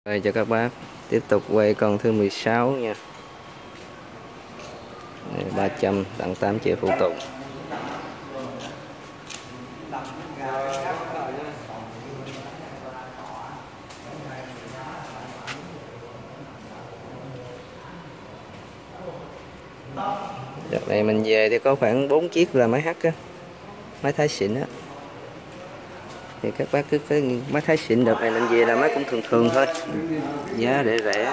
Đây cho các bác tiếp tục quay con thứ 16 nha. Đây, 300 tặng 8 triệu phụ tùng. Đợt này mình về thì có khoảng 4 chiếc là máy H á, máy Thái xịn á. Thì các bác cứ cái máy Thái xịn đợt này mình về là máy cũng thường thường thôi, giá để rẻ.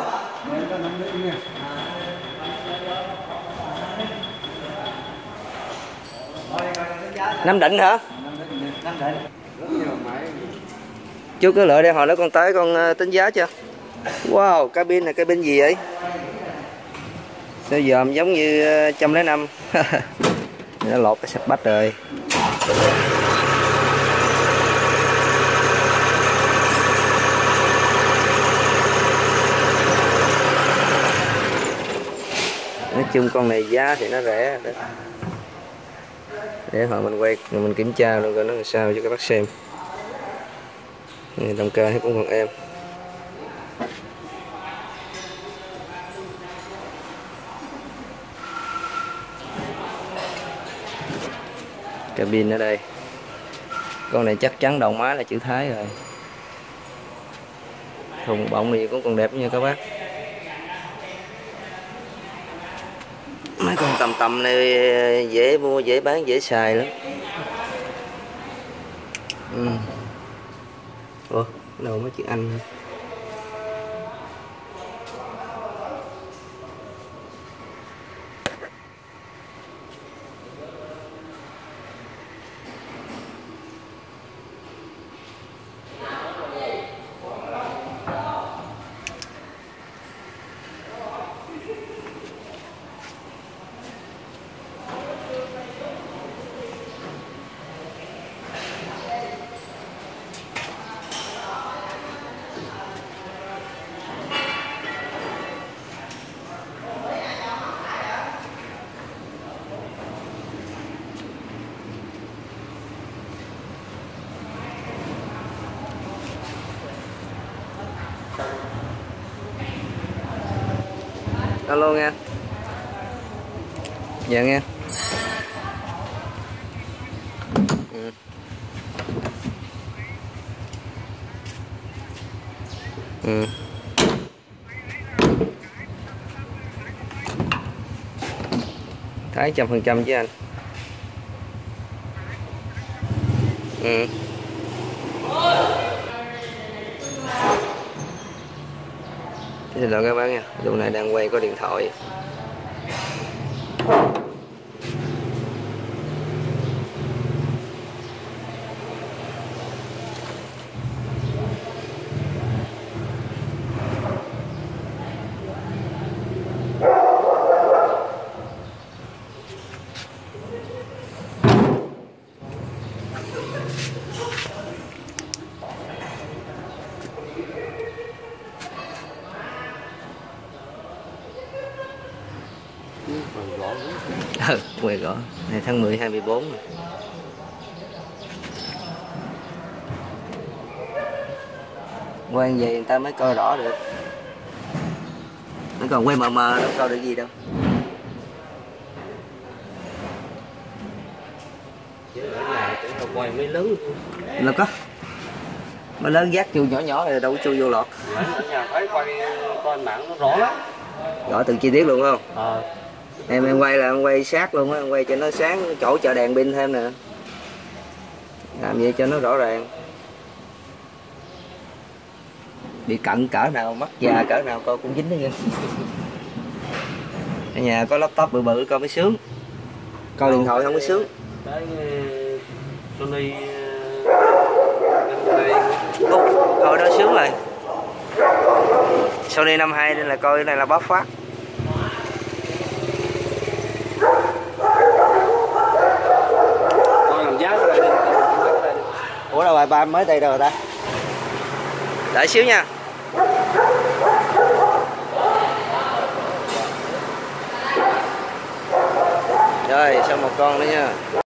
Nam Định hả? Nam Định. Chú cứ lợi đây, hồi đó con tới con tính giá chưa? Wow, cabin này cabin gì vậy? Sao dòm giống như 105. Nó lột cái sạch bách rồi. Nói chung con này giá thì nó rẻ đó. Để hồi mình quay mình kiểm tra luôn coi nó làm sao cho các bác xem. Động cơ thì cũng còn êm. Cabin ở đây. Con này chắc chắn đầu máy là chữ Thái rồi. Thùng bọng gì cũng còn đẹp nha các bác. Mấy con tầm tầm này dễ mua, dễ bán, dễ xài lắm. Ủa, đâu mấy chữ Anh hả? Alo nghe. Dạ nghe. Thái 100% chứ anh. Xin lỗi các bác nha, lúc này đang quay có điện thoại. Quay gõ này tháng 10 24 rồi. Quay vậy người ta mới coi rõ được, nó còn quay mờ mờ đâu coi được gì đâu. Quay mấy lớn Là có máy lớn dắt vô nhỏ nhỏ này đâu có chui vô lọt. ở nhà thấy quay coi mạng nó rõ lắm, Rõ từng chi tiết luôn không? Em quay là em quay sát luôn á, em quay cho nó sáng, chỗ chợ đèn pin thêm nè, làm vậy cho nó rõ ràng. Bị cận cỡ nào, mắt già cỡ nào coi cũng dính đó nha. Ở nhà có laptop bự bự coi mới sướng, coi điện thoại không có sướng. cái Sony Coi đó sướng rồi. Sony 52 nên là coi cái này là bóc phát. coi làm giá cái này. Ủa đâu bài ba mới đây rồi ta? Đợi xíu nha. Rồi xong một con nữa nha.